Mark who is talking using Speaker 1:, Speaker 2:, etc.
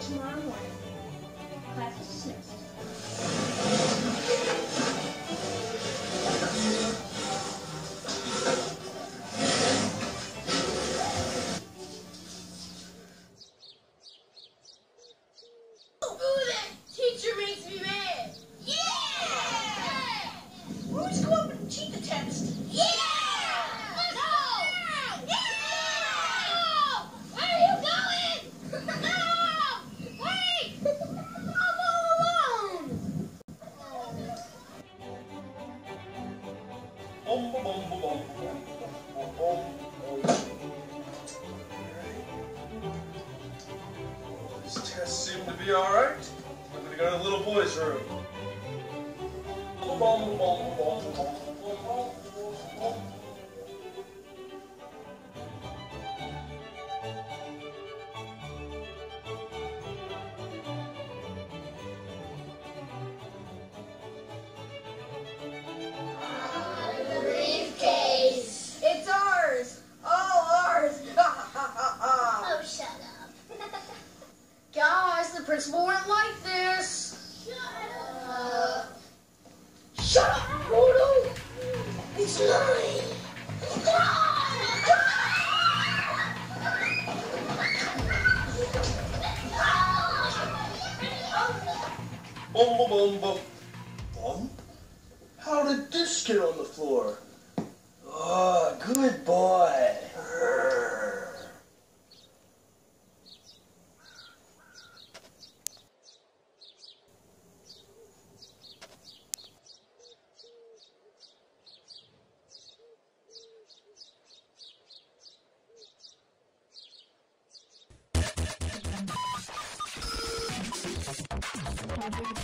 Speaker 1: tomorrow morning. Class is dismissed.
Speaker 2: Teacher makes me mad. Yeah! Who's go up and cheat the test? Yeah! No! Yeah! Where are you going? No! Wait! I'm all alone.
Speaker 3: This test seemed to be alright. I'm gonna go to the little boy's room.
Speaker 2: Briefcase. It's ours. All ours.
Speaker 1: Oh, shut up.
Speaker 2: Guys, the principal wouldn't like this.
Speaker 1: Shut up.
Speaker 2: Shut up, Roto! It's mine!
Speaker 3: Bum? How did this get on the floor? Oh, good boy.
Speaker 1: Thank you.